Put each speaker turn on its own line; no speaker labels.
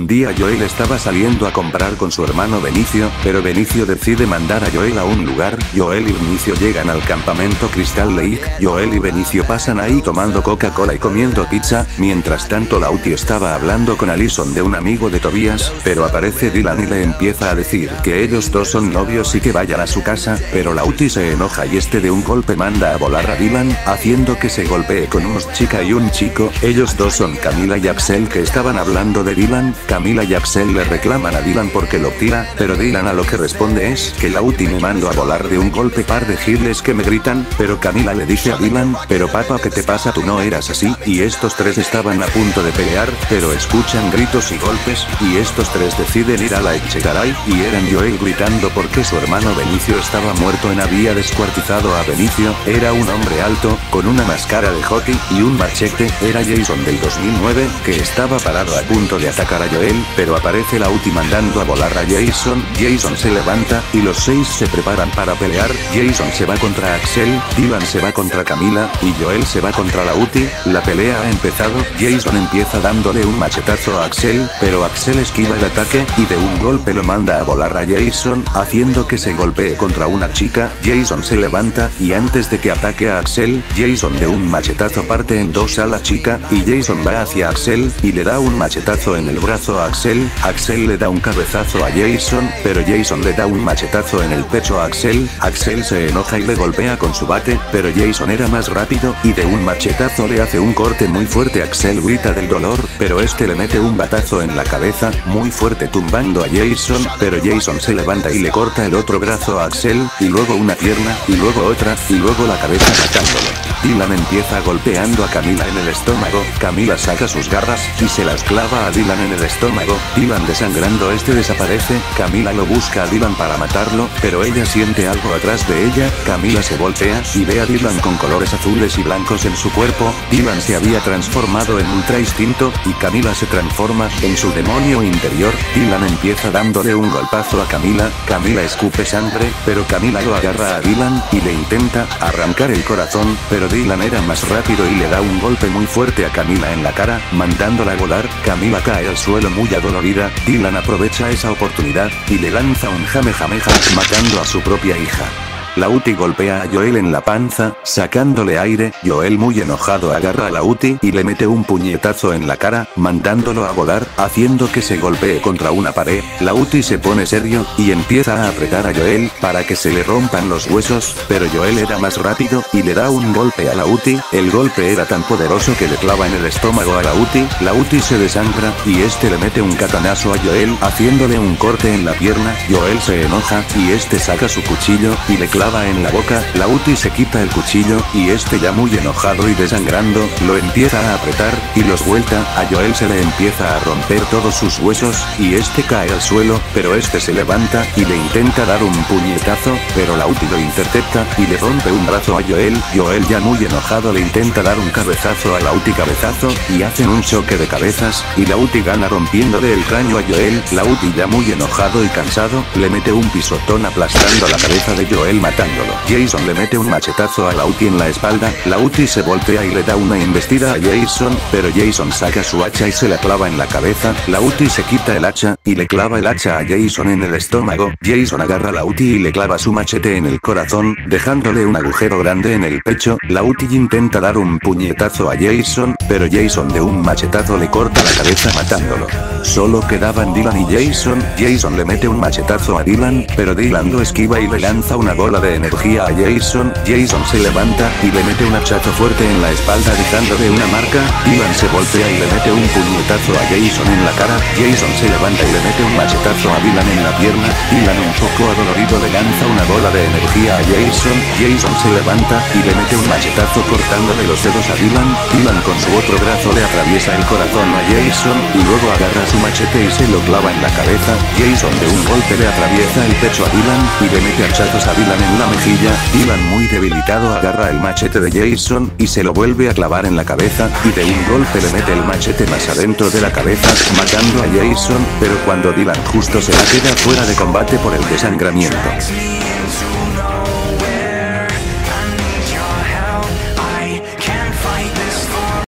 Un día Joel estaba saliendo a comprar con su hermano Benicio, pero Benicio decide mandar a Joel a un lugar. Joel y Benicio llegan al campamento Crystal Lake. Joel y Benicio pasan ahí tomando Coca-Cola y comiendo pizza. Mientras tanto Lauti estaba hablando con Allison de un amigo de Tobias, pero aparece Dylan y le empieza a decir que ellos dos son novios y que vayan a su casa, pero Lauti se enoja y de un golpe manda a volar a Dylan, haciendo que se golpee con unos chica y un chico. Ellos dos son Camila y Axel, que estaban hablando de Dylan. Camila y Axel le reclaman a Dylan porque lo tira, pero Dylan a lo que responde es que Lauti me mandó a volar de un golpe. Par de giles que me gritan, pero Camila le dice a Dylan, pero papá, ¿qué te pasa? Tú no eras así. Y estos tres estaban a punto de pelear, pero escuchan gritos y golpes, y estos tres deciden ir a la Echegaray, y eran Joel gritando porque su hermano Benicio estaba muerto. Había descuartizado a Benicio. Era un hombre alto, con una máscara de hockey y un machete. Era Jason del 2009, que estaba parado a punto de atacar a Joel, pero aparece Lauti mandando a volar a Jason. Jason se levanta, y los seis se preparan para pelear. Jason se va contra Axel, Dylan se va contra Camila, y Joel se va contra Lauti. La pelea ha empezado. Jason empieza dándole un machetazo a Axel, pero Axel esquiva el ataque, y de un golpe lo manda a volar a Jason, haciendo que se golpee contra una chica. Jason se levanta, y antes de que ataque a Axel, Jason de un machetazo parte en dos a la chica, y Jason va hacia Axel, y le da un machetazo en el brazo a Axel. Axel le da un cabezazo a Jason, pero Jason le da un machetazo en el pecho a Axel. Axel se enoja y le golpea con su bate, pero Jason era más rápido, y de un machetazo le hace un corte muy fuerte. Axel grita del dolor, pero este le mete un batazo en la cabeza, muy fuerte, tumbando a Jason, pero Jason se levanta y le corta el otro brazo a Axel, y luego una pierna, y luego otra, y luego la cabeza matándolo. Dylan empieza golpeando a Camila en el estómago. Camila saca sus garras, y se las clava a Dylan en el estómago. Dylan desangrando desaparece. Camila lo busca a Dylan para matarlo, pero ella siente algo atrás de ella. Camila se voltea, y ve a Dylan con colores azules y blancos en su cuerpo. Dylan se había transformado en Ultra Instinto, y Camila se transforma en su demonio interior. Dylan empieza dándole un golpazo a Camila. Camila escupe sangre, pero Camila lo agarra a Dylan, y le intenta arrancar el corazón, pero Dylan era más rápido y le da un golpe muy fuerte a Camila en la cara, mandándola a volar. Camila cae al suelo muy adolorida. Dylan aprovecha esa oportunidad, y le lanza un jamejameja, matando a su propia hija. Lauti golpea a Joel en la panza, sacándole aire. Joel muy enojado agarra a Lauti y le mete un puñetazo en la cara, mandándolo a volar, haciendo que se golpee contra una pared. Lauti se pone serio, y empieza a apretar a Joel, para que se le rompan los huesos, pero Joel era más rápido, y le da un golpe a Lauti. El golpe era tan poderoso que le clava en el estómago a Lauti. Lauti se desangra, y este le mete un katanazo a Joel, haciéndole un corte en la pierna. Joel se enoja, y este saca su cuchillo, y le clava en la boca. Lauti se quita el cuchillo, y este ya muy enojado y desangrando, lo empieza a apretar, y los vuelta. A Joel se le empieza a romper todos sus huesos, y este cae al suelo, pero este se levanta, y le intenta dar un puñetazo, pero Lauti lo intercepta, y le rompe un brazo a Joel. Joel ya muy enojado le intenta dar un cabezazo a Lauti, cabezazo, y hacen un choque de cabezas, y Lauti gana rompiéndole el cráneo a Joel. Lauti ya muy enojado y cansado, le mete un pisotón aplastando la cabeza de Joel, matándolo. Jason le mete un machetazo a Lauti en la espalda. Lauti se voltea y le da una embestida a Jason, pero Jason saca su hacha y se la clava en la cabeza. Lauti se quita el hacha, y le clava el hacha a Jason en el estómago. Jason agarra a Lauti y le clava su machete en el corazón, dejándole un agujero grande en el pecho. Lauti intenta dar un puñetazo a Jason, pero Jason de un machetazo le corta la cabeza matándolo. Solo quedaban Dylan y Jason. Jason le mete un machetazo a Dylan, pero Dylan lo esquiva y le lanza una bola de energía a Jason. Jason se levanta, y le mete un hachazo fuerte en la espalda, dejándole una marca. Dylan se voltea y le mete un puñetazo a Jason en la cara. Jason se levanta y le mete un machetazo a Dylan en la pierna. Dylan un poco adolorido le lanza una bola de energía a Jason. Jason se levanta, y le mete un machetazo cortándole los dedos a Dylan. Dylan con su otro brazo le atraviesa el corazón a Jason, y luego agarra su machete y se lo clava en la cabeza. Jason de un golpe le atraviesa el pecho a Dylan, y le mete hachazos a Dylan en la mejilla. Dylan muy debilitado agarra el machete de Jason, y se lo vuelve a clavar en la cabeza, y de un golpe le mete el machete más adentro de la cabeza, matando a Jason, pero cuando Dylan justo se la queda fuera de combate por el desangramiento.